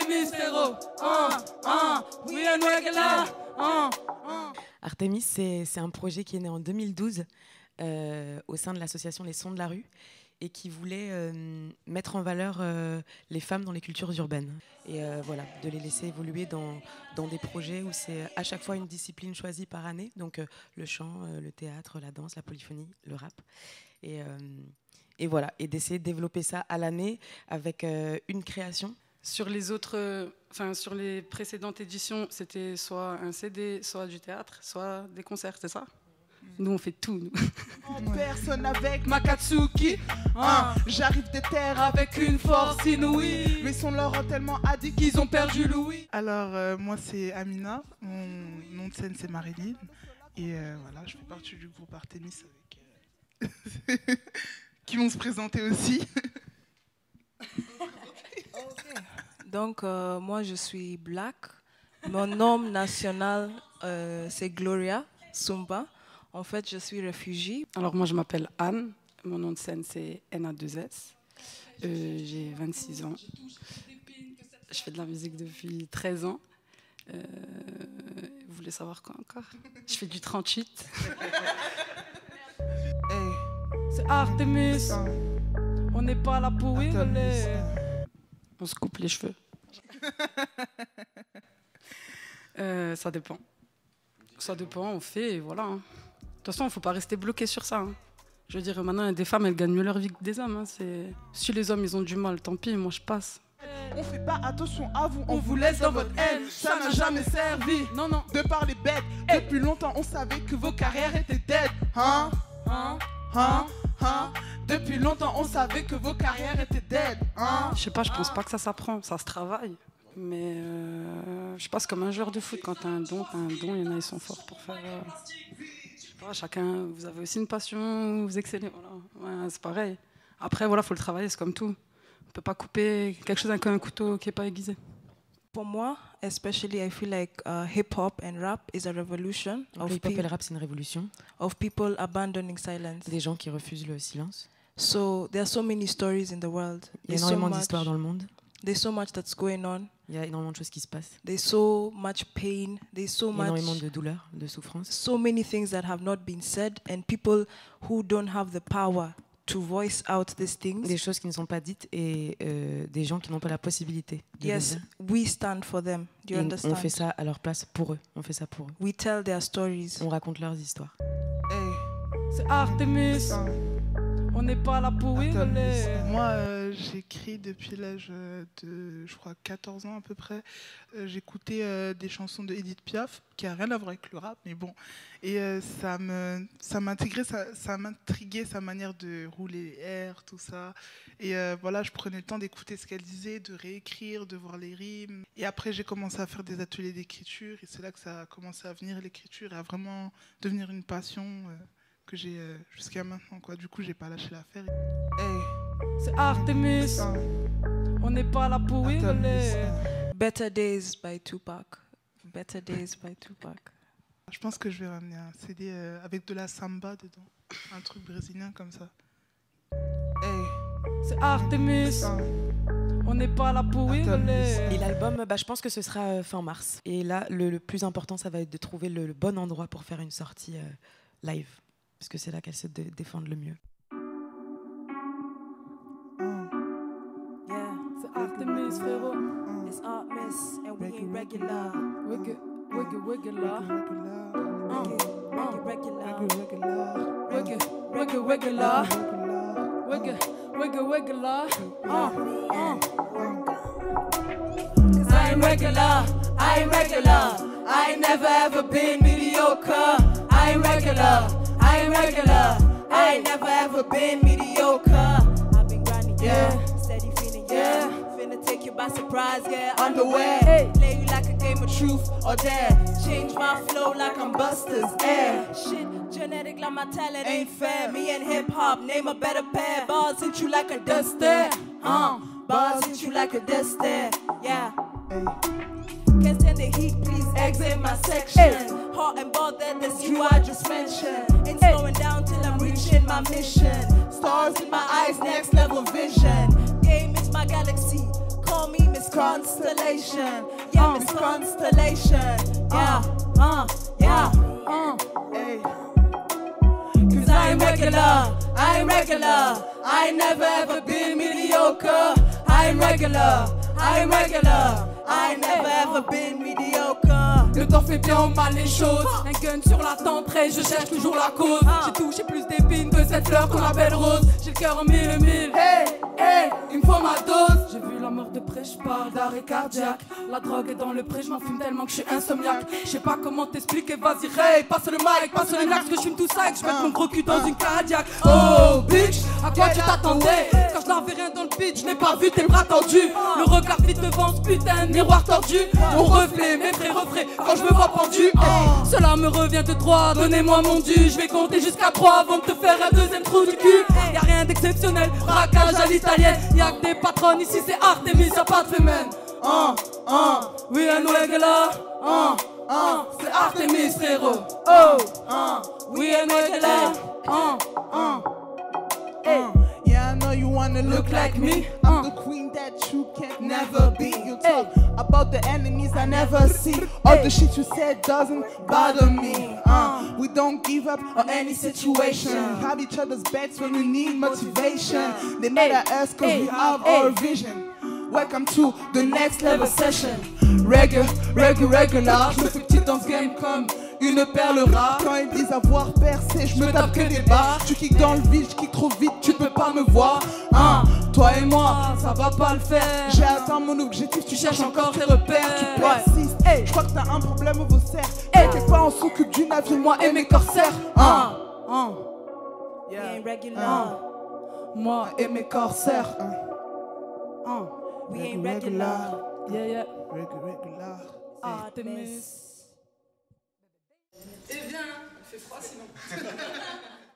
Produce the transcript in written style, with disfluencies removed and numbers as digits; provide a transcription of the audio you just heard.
Artemis, frérot. We ain't regular. Artemis, c'est un projet qui est né en 2012 au sein de l'association Les Sons de la Rue et qui voulait mettre en valeur les femmes dans les cultures urbaines. Et voilà, de les laisser évoluer dans des projets où c'est à chaque fois une discipline choisie par année, donc le chant, le théâtre, la danse, la polyphonie, le rap. Et voilà, et d'essayer de développer ça à l'année avec une création. Sur les autres, sur les précédentes éditions, c'était soit un CD, soit du théâtre, soit des concerts, c'est ça? Nous, on fait tout, nous. Personne avec Makatsuki. J'arrive des terres avec une force inouïe. Mais son leur ont tellement addict qu'ils ont perdu l'ouïe. Alors, moi, c'est Amina. Mon nom de scène, c'est Marilyn. Et voilà, je fais partie du groupe Artemis avec... qui vont se présenter aussi. Donc, moi, je suis Black. Mon nom national, c'est Gloria Sumba. En fait, je suis réfugiée. Alors, moi, je m'appelle Anne. Mon nom de scène, c'est NA2S. J'ai 26 ans. Je fais de la musique depuis 13 ans. Vous voulez savoir quoi encore? Je fais du 38. Hey. C'est Artemis. On n'est pas là pour rigoler. On se coupe les cheveux. Ça dépend. Ça dépend, on fait et voilà. De toute façon, il ne faut pas rester bloqué sur ça. Je veux dire, maintenant, des femmes, elles gagnent mieux leur vie que des hommes. Si les hommes, ils ont du mal, tant pis, moi, je passe. On fait pas attention à vous, on vous laisse dans votre haine. Ça n'a jamais servi, non, non. de parler bête. Depuis longtemps, on savait que vos carrières étaient dead. Depuis longtemps, on savait que vos carrières étaient dead. Je sais pas, je pense pas que ça s'apprend, ça se travaille. Mais je pense comme un joueur de foot, quand t'as un don, il y en a, ils sont forts pour faire... je sais pas, chacun, vous avez aussi une passion, vous excellez, voilà. Ouais, c'est pareil. Après, voilà, faut le travailler, c'est comme tout. On peut pas couper quelque chose avec un couteau qui est pas aiguisé. Pour moi, especially, I feel like hip-hop and rap is a revolution. Le hip-hop et le rap, c'est une révolution. Of people abandoning silence. Des gens qui refusent le silence. So there are so many stories in the world. Il y a énormément d'histoires dans le monde. There's so much that's going on. Il y a énormément de choses qui se passent. There's so much pain. There's so much. Énormément de douleur, de souffrance. So many things that have not been said, and people who don't have the power to voice out these things. Des choses qui ne sont pas dites et des gens qui n'ont pas la possibilité de yes, le dire. we stand for them. Do you understand? On fait ça à leur place pour eux. On fait ça pour eux. We tell their stories. On raconte leurs histoires. Hey. C'est Artemis. On n'est pas là pour rigoler. Moi, j'écris depuis l'âge de, je crois, 14 ans à peu près. J'écoutais des chansons de Edith Piaf, qui n'a rien à voir avec le rap, mais bon. Et ça m'intriguait sa manière de rouler les airs, tout ça. Et voilà, je prenais le temps d'écouter ce qu'elle disait, de réécrire, de voir les rimes. Et après, j'ai commencé à faire des ateliers d'écriture. Et c'est là que ça a commencé à venir, l'écriture, et à vraiment devenir une passion. Que j'ai jusqu'à maintenant, quoi. Du coup, j'ai pas lâché l'affaire. Hey. C'est Artemis. On n'est pas là pour rigoler. Better Days by Tupac. Better Days by Tupac. Je pense que je vais ramener un CD avec de la samba dedans. Un truc brésilien comme ça. Hey. C'est Artemis. On n'est pas là pour rigoler. Et l'album, je pense que ce sera fin mars. Et là, le plus important, ça va être de trouver le bon endroit pour faire une sortie live. Parce que c'est là qu'elles se défendent le mieux. Yeah, c'est Artemis, frérot. It's Artemis, and we ain't regular. Regular. Regular. Cause I ain't regular, I ain't regular. I ain't never ever been mediocre. I ain't regular. I ain't regular, I ain't never ever been mediocre. I've been grinding, yeah, steady feeling, yeah. Finna take you by surprise, yeah. Underwear, hey. Play you like a game of truth or dare. Change my flow like I'm Buster's air. Shit, genetic like my talent ain't fair. Me and hip hop, name a better pair. Bars hit you like a duster, bars hit you like a duster, yeah. Hey. Can't stand the heat, please exit my section. Hey. Hot and bothered, that's you I just mentioned. Ain't slowing down till I'm reaching my mission. Stars in my eyes, next level vision. Game is my galaxy, call me Miss Constellation. Yeah, Miss Constellation. Yeah, yeah, hey. Cause I ain't regular, I ain't regular. I ain't never ever been mediocre. I ain't regular, I ain't regular. I ain't never ever been mediocre. Le temps fait bien ou mal les choses. Un gun sur la tenterelle, je cherche toujours la cause. J'ai touché plus d'épines que cette fleur qu'on appelle rose. J'ai le cœur en mille et mille. Hey, hey, il me faut ma dose. J'ai vu la mort de près, je parle d'arrêt cardiaque. La drogue est dans le pré, je m'en fume tellement que je suis insomniaque. Je sais pas comment t'expliquer, vas-y, Ray, passe le mic, passe le nax, que je fume tout ça et que je mette mon gros cul dans une cardiaque. Oh, bitch, à quoi tu t'attendais? Quand je n'avais rien dans le pitch, je n'ai pas vu tes bras tendus. Le regard vite devant ce putain de miroir tordu. Mon reflet, mes vrais refrains, quand je me vois pendu. Cela me revient de droit, donnez-moi mon dû. Je vais compter jusqu'à 3 avant de te faire un deuxième trou du cul. Y'a rien d'exceptionnel, braquage à l'italienne. Y'a que des patronnes, ici c'est Artemis, y'a pas de femelle. We ain't regular, c'est Artemis frérot. We ain't regular, Yeah, I know you wanna look like me. I'm the queen that you can't never be. You talk about the enemies I never see. All the shit you said doesn't bother me. We don't give up on any situation. We have each other's backs when we need motivation. They mad at us cause we have our vision. Welcome to the next level session. Regular. Je me fais petit dans ce game comme une perle rare. Quand ils disent avoir percé, je me tape que des barres. Tu kicks dans le vide, je kick trop vite, tu peux pas me voir. Toi et moi, ça va pas le faire. j'ai atteint mon objectif, tu cherches encore tes repères. Tu persistes, je crois que t'as un problème au faussaire. T'es pas en s'occupe du navire, moi et mes corsaires. We ain't regular. Moi et mes corsaires. We ain't regular. Yeah. Regular. Artemis. Et viens, il fait froid sinon.